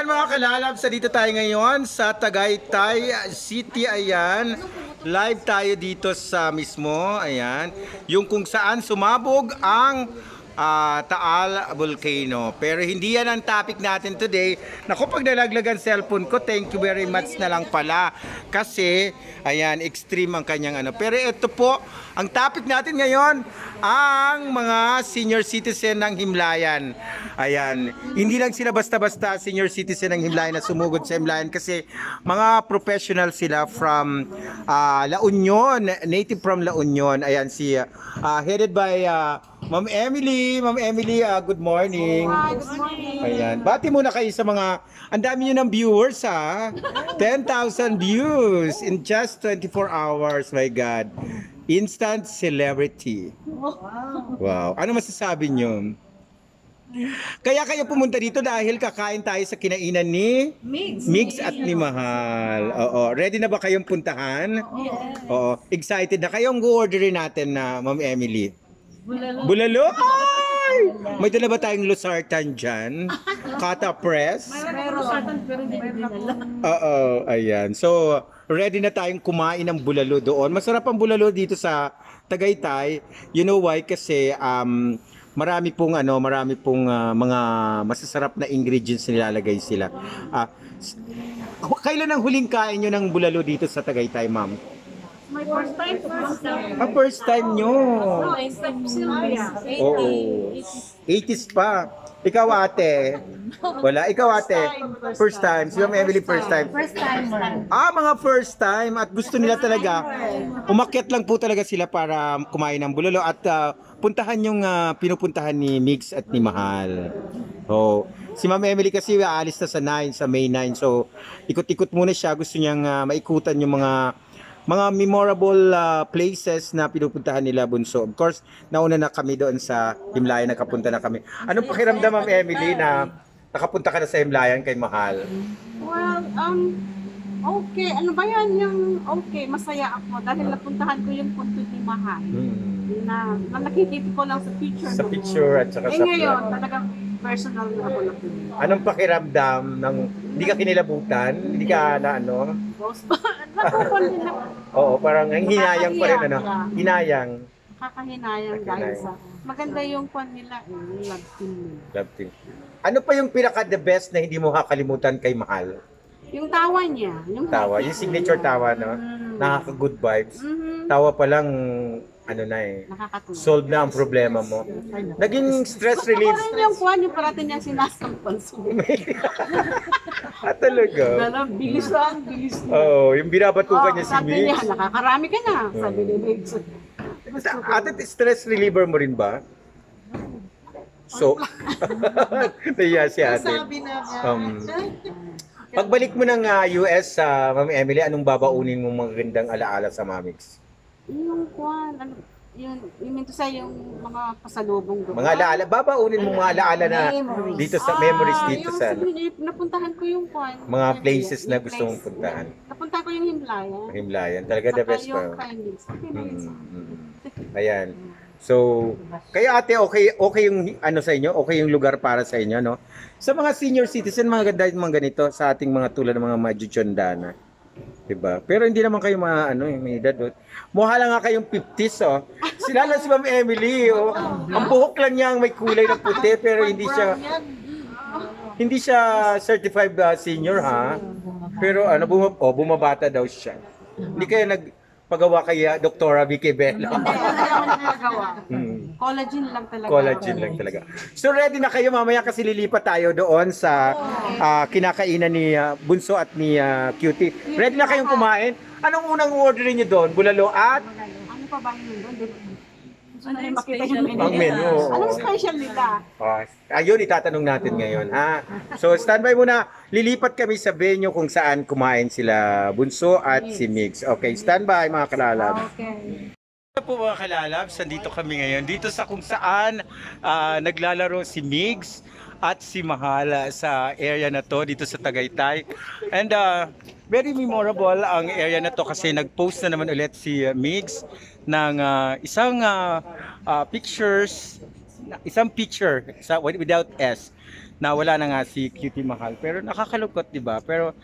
Ayan mga kalalab, sa dito tayo ngayon sa Tagaytay City. Ayan, live tayo dito sa mismo. Ayan, yung kung saan sumabog ang Taal Volcano. Pero hindi yan ang topic natin today. Naku, pag nalaglag ang cellphone ko, thank you very much na lang pala. Kasi, ayan, extreme ang kanyang ano. Pero ito po, ang topic natin ngayon, ang mga senior citizen ng Himlayan. Ayan, hindi lang sila basta-basta senior citizen ng Himlayan na sumugod sa Himlayan kasi mga professional sila from La Union, native from La Union. Ayan, headed by Ma'am Emily. Ma'am Emily, good morning. Hi, good morning. Ayan, bati muna kayo sa mga, ang dami nyo ng viewers ha. 10,000 views in just 24 hours, my God. Instant celebrity. Wow. Ano masasabi nyo? Kaya kayo pumunta dito dahil kakain tayo sa kinainan ni Migs at ni Mahal. Oo. Ready na ba kayong puntahan? Oo. Excited na kayong orderin natin na Ma'am Emily? Bulalo? Ay! May dala ba tayong losartan dyan? Kata press? Oo, ayan. So, ready na tayong kumain ng bulalo doon. Masarap ang bulalo dito sa Tagaytay. You know why? Kasi marami pong mga masasarap na ingredients na nilalagay sila. Kailan ang huling kain nyo ng bulalo dito sa Tagaytay, ma'am? My first time. First time nyo. Oo. 80s pa. Ikaw ate. Wala. Ikaw ate. First time. Si Ma'am Emily first time. First timer. Mga first time. At gusto nila talaga. Umakyat lang po talaga sila para kumain ng bulalo. At puntahan yung pinupuntahan ni Migs at ni Mahal. So, si Ma'am Emily kasi aalis na sa May 9. So, ikot-ikot muna siya. Gusto niyang maikutan yung mga memorable places na pinupuntahan nila, Bunso. Of course, nauna na kami doon sa Himlayan, nakapunta na kami. Anong pakiramdam, Ma'am Emily, na nakapunta ka na sa Himlayan kay Mahal? Well, okay. Ano ba yan yung okay? Masaya ako dahil napuntahan ko yung punto ni Mahal. Na nakikita ko lang sa picture. Sa picture at saka sa ngayon, vlog. talagang personal na ako napunta. Anong pakiramdam ng hindi ka kinilabutan? Hindi ka na ano? Nakukon din ako. Oo, parang ang hinayang pa rin, ano? Nakakahiya. Hinayang. Kakahinayang dahil sa maganda yung kwan nila, love team nila. Love team. Ano pa yung pinaka-the best na hindi mo kakalimutan kay Mahal? Yung tawa niya. Yung Tawa. Yung signature tawa, no? Nakaka-good vibes. Tawa pa lang, ano na eh. Nakakatuwa. Solve na ang problema mo. Naging stress relief. Gusto ko rin yung kwan, yung parating niya sinasampan sa Talaga? bilis lang, bilis lang. Oo, yung binabatukan niya si Sabi niya, Migs. nakakarami ka na. Sabi ni Migs. Ate, stress reliever mo rin ba? So, naiya si ate. Sabi na Pagbalik mo ng US, Ma'am Emily, anong babaunin mong magagandang alaala sa Mamix? yung kwan, yung sa yung mga pasalubong doon. Mga alaala, babaunin mong mga alaala na Memories. dito sa memories dito yung sa napuntahan ko yung kwan. mga yung places na yung gusto mong place. puntahan. Napuntahan ko yung Himlayan. Himlayan, talaga the Saka best yung pa. findings. Okay na yun. Ayan. So, kaya ate, okay yung ano sa inyo? Okay yung lugar para sa inyo, no? Sa mga senior citizen, mga ganda yung mga ganito sa ating mga tulad ng mga majuchondana. Diba? Pero hindi naman kayo may edad. Oh. Mukha lang nga kayong 50s, oh. Sila lang si Ma'am Emily, oh. Ang buhok lang niya ang may kulay na puti, pero hindi siya certified senior, ha? Pero bumabata daw siya. Hindi kaya nagpagawa kay Dr. Vicky Bella. Collagen lang talaga. Collagen lang talaga. So ready na kayo mamaya kasi lilipat tayo doon sa kinakainan ni Bunso at ni Cutie. Ready na kayong kumain? Anong unang orderin niyo doon? Bulalo at Ano pa ba yun doon? Ano yung makita yung menu? ang menu. Anong special nila? Ayun, itatanong natin ngayon, ha? So, standby muna. Lilipat kami sa venue kung saan kumain sila Bunso at si Migs. Okay, standby mga kalalab. Okay. Ano po mga kalalabs, nandito kami ngayon dito sa kung saan naglalaro si Migs at si Mahal sa area na to dito sa Tagaytay. And very memorable ang area na to kasi nag-post na naman ulit si Migs ng isang picture without S nawala na nga si Cutie Mahal. Pero nakakalungkot, di ba? Pero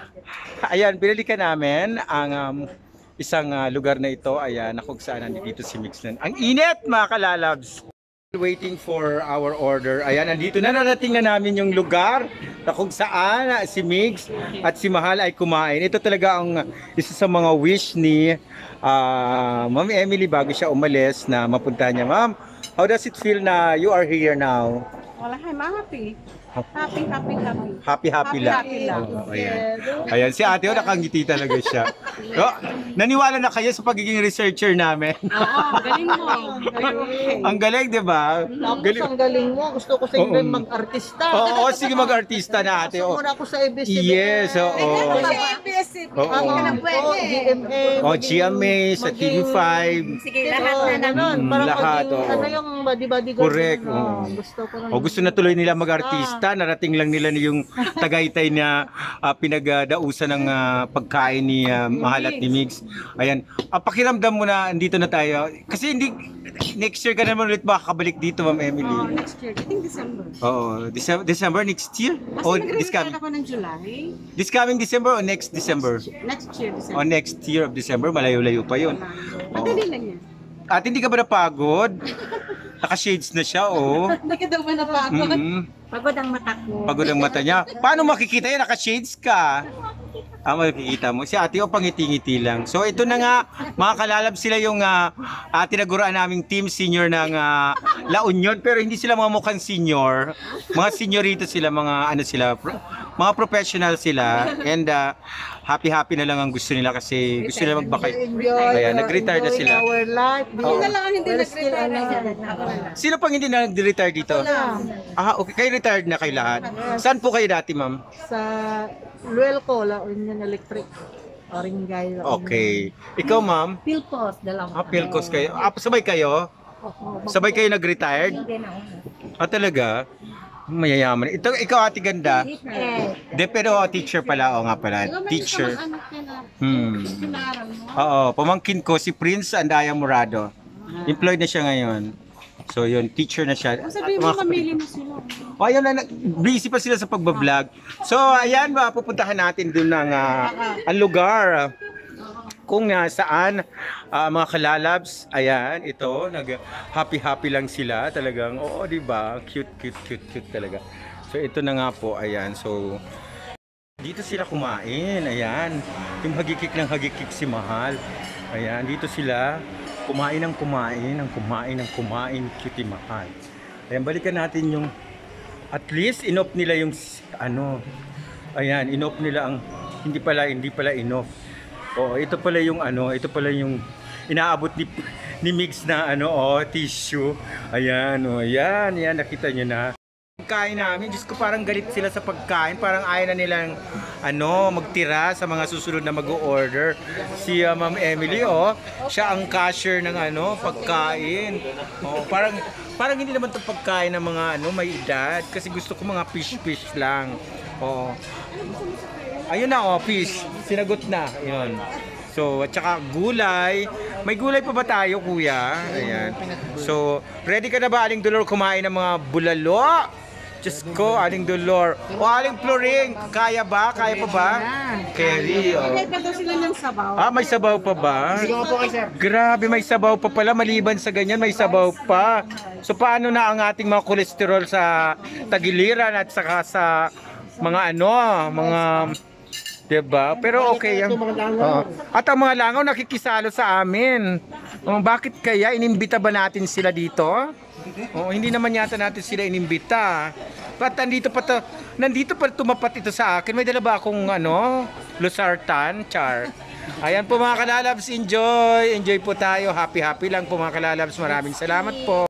ayan, binalikan namin ang isang lugar na ito. Ayan, na kung saan nandito si Mixlan. Ang init, mga kalalabs! Waiting for our order. Ayan, nandito na, narating na namin yung lugar na kung saan si Migs at si Mahal ay kumain. Ito talaga ang isa sa mga wish ni Ma'am Emily bago siya umalis na mapuntahan niya. Ma'am, how does it feel na you are here now? Wala, I'm happy. Happy. Happy lang. Happy lang. Oh, ayan. Ayan, si ate, nakangiti talaga siya. Oh, naniwala na kayo sa pagiging researcher namin. Oo, galing mo. Okay. Ang galing, di ba? Tapos ang galing mo, gusto ko sa inyo mag-artista. Oo, sige mag-artista na ate. Pasok Oh. mo na ako sa ABS-CBN. Yes, oo. Oo. GMA. Oh, GMA sa TV5. Sige, lahat na naman. Parang lahat, maging, oo. ano yung body-body Correct, girl. oo. Gusto ko na. O gusto na tuloy nila mag-artista, narating lang nila yung Tagaytay na pinagdausan ng pagkain ni Mahal at ni Migs. Ayan, pakiramdam mo na andito na tayo. Kasi hindi, next year ka naman ulit makakabalik dito, Ma'am Emily. Next year, I think December. Oo, December next year? Kasi O nag-retire ako ng July. this coming December o next December? Next year, O December. next year of December, malayo-layo pa yun. Madali lang yan. At hindi ka ba napagod? Naka-shades na siya, oh. Hindi ka daw ba napagod? Pagod ang mata ko. Pagod ang mata niya. Paano makikita yan? Naka-shades ka. Makikita mo. Si ate, o pangiti-ngiti lang. So, ito na nga, mga kalalab, sila yung tinaguruan naming team senior ng La Union. Pero hindi sila mga mukhang senior. Mga seniorito sila, mga ano sila, mga professional sila. And happy-happy na lang ang gusto nila kasi gusto nila magbakay. Kaya nag-retire na sila. Our life. Hindi na lang ang hindi We're still nag-retire. alive. Sino pang hindi na nag-retire dito? Okay. Kayo retired na kayo lahat. Saan po kayo dati, ma'am? Sa Luelco, La Union Electric. Oringay. La Union. Okay. Ikaw, ma'am? Pilpos, dalawa. Pilcos kayo. Sabay kayo? Sabay kayo nag-retired? Hindi na una. Talaga? Mayayaman. Ikaw, ate ganda. Eh, Pero teacher pala. O nga pala. Teacher. Anak niya na pinaral mo. Oo. Pamangkin ko, si Prince Andaya Murado. Employed na siya ngayon. So yun, teacher na siya. Sabihin mo, mamili mo sila. O ayun na, busy pa sila sa pagbablog. So ayan ba, pupuntahan natin doon ng ang lugar kung saan mga kalalabs. Ayan, ito, nag-happy lang sila. Talagang, oo, di ba? Cute talaga. So ito na nga po, ayan. So dito sila kumain, ayan. Yung hagikik ng hagikik si Mahal. Ayan, dito sila kumain, Cutie Mahal. Ayan, balikan natin yung, at least inop nila yung ayan, inop nila ang, hindi pala inop. Oo, ito pala yung inaabot ni Migs na tissue. Ayan, ayan, nakita nyo na. Pagkain namin, Diyos ko, parang galit sila sa pagkain, parang ayaw na nilang magtira sa mga susunod na mag-o-order. Si Ma'am Emily, siya ang cashier ng pagkain. Parang hindi naman 'to pagkain ng mga may edad kasi gusto ko mga fish lang. Ayun na, fish. Sinagot na. Ayun. So, at saka gulay. May gulay pa ba tayo, kuya? Ayan. So, ready ka na ba, Aling Dolor, kumain ng mga bulalo? Diyos ko, Aling Dolor. O Aling Floring, kaya ba? Kaya pa ba? Kerry, Kaya pa daw sila ng sabaw. may sabaw pa ba? Grabe, may sabaw pa pala. Maliban sa ganyan, may sabaw pa. So, paano na ang ating mga kolesterol sa tagiliran at saka sa mga mga... Diba? Pero okay yan. At ang mga langaw nakikisalo sa amin. Bakit kaya? Inimbita ba natin sila dito? Hindi naman yata natin sila inimbita. But nandito pa tumapat ito sa akin. May dala ba akong losartan? Char. Ayan po mga kalalabs, enjoy! Enjoy po tayo. Happy lang po mga kalalabs. Maraming salamat po.